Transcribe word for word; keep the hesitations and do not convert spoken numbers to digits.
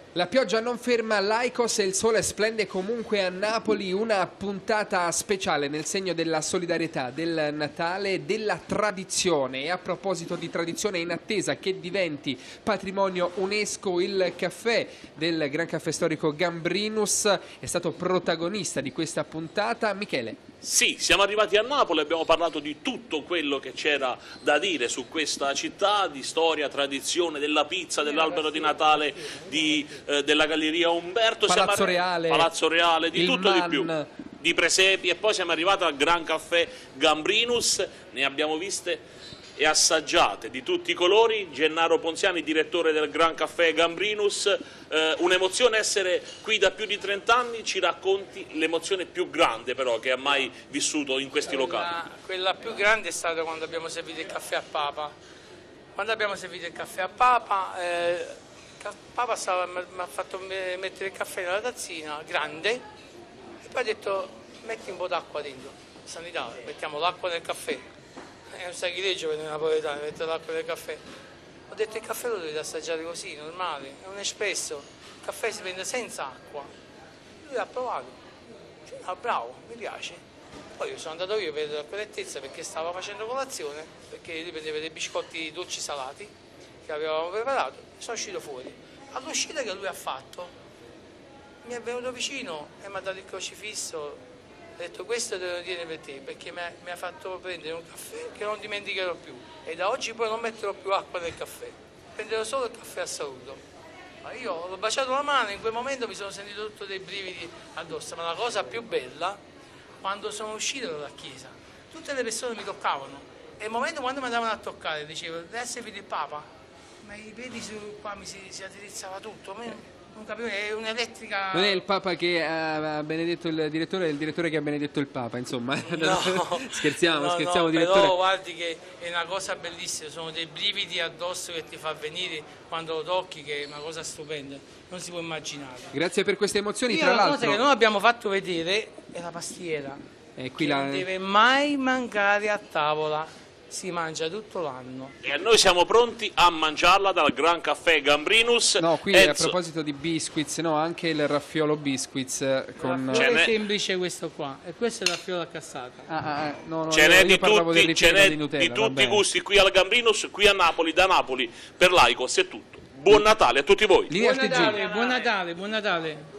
La pioggia non ferma l'Aikos e il sole splende comunque a Napoli, una puntata speciale nel segno della solidarietà, del Natale e della tradizione. E a proposito di tradizione, in attesa che diventi patrimonio UNESCO, il caffè del Gran Caffè Storico Gambrinus è stato protagonista di questa puntata. Michele. Sì, siamo arrivati a Napoli, abbiamo parlato di tutto quello che c'era da dire su questa città, di storia, tradizione, della pizza, dell'albero di Natale, di, eh, della Galleria Umberto, Palazzo siamo Reale, Palazzo Reale, di tutto Man. di più, di presepi, e poi siamo arrivati al Gran Caffè Gambrinus, ne abbiamo viste e assaggiate di tutti i colori. Gennaro Ponziani, direttore del Gran Caffè Gambrinus, eh, un'emozione essere qui da più di trent'anni. Ci racconti l'emozione più grande però che ha mai vissuto in questi quella, locali? Quella più grande è stata quando abbiamo servito il caffè a Papa. Quando abbiamo servito il caffè a Papa, eh, Papa stava, mi ha fatto mettere il caffè nella tazzina grande e poi ha detto metti un po' d'acqua dentro, sanità, mettiamo l'acqua nel caffè. È un sacrilegio per noi napoletani mettere l'acqua nel caffè. Ho detto il caffè lo dovete assaggiare così, normale, è un espresso, il caffè si prende senza acqua. Lui ha provato, cioè, ah, bravo, mi piace. Poi sono andato io per la correttezza perché stava facendo colazione, perché lui prendeva dei biscotti dolci salati che avevamo preparato, e sono uscito fuori. All'uscita che lui ha fatto mi è venuto vicino e mi ha dato il crocifisso. Ho detto questo te lo tieni per te perché mi ha, mi ha fatto prendere un caffè che non dimenticherò più e da oggi poi non metterò più acqua nel caffè, prenderò solo il caffè assoluto. Ma io l'ho baciato la mano e in quel momento mi sono sentito tutto dei brividi addosso, ma la cosa più bella, quando sono uscito dalla chiesa, tutte le persone mi toccavano e il momento quando mi andavano a toccare dicevo adesso vedi il Papa, ma i piedi su, qua mi si, si addrizzava tutto. Non capivo, è un'elettrica. Non è il Papa che ha benedetto il direttore, è il direttore che ha benedetto il Papa, insomma. No, scherziamo, no, scherziamo, no, direttore. Però guardi che è una cosa bellissima, sono dei brividi addosso che ti fa venire quando lo tocchi, che è una cosa stupenda, non si può immaginare. Grazie per queste emozioni, Io tra la l'altro. cosa che non abbiamo fatto vedere è la pastiera, eh, qui che la... non deve mai mancare a tavola. Si mangia tutto l'anno. E noi siamo pronti a mangiarla dal Gran Caffè Gambrinus. No, qui Enzo. A proposito di biscuits, no, anche il raffiolo biscuits con... Ce n'è... è semplice questo qua, e questo è il raffiolo a cassata. Ah, ah, no, no, ce io, n'è io di parlavo tutti, ce n'è di, Nutella, di tutti i gusti qui al Gambrinus, qui a Napoli, da Napoli per l'Aikos è tutto. Buon Natale a tutti voi. Buon Natale, buon Natale, buon Natale.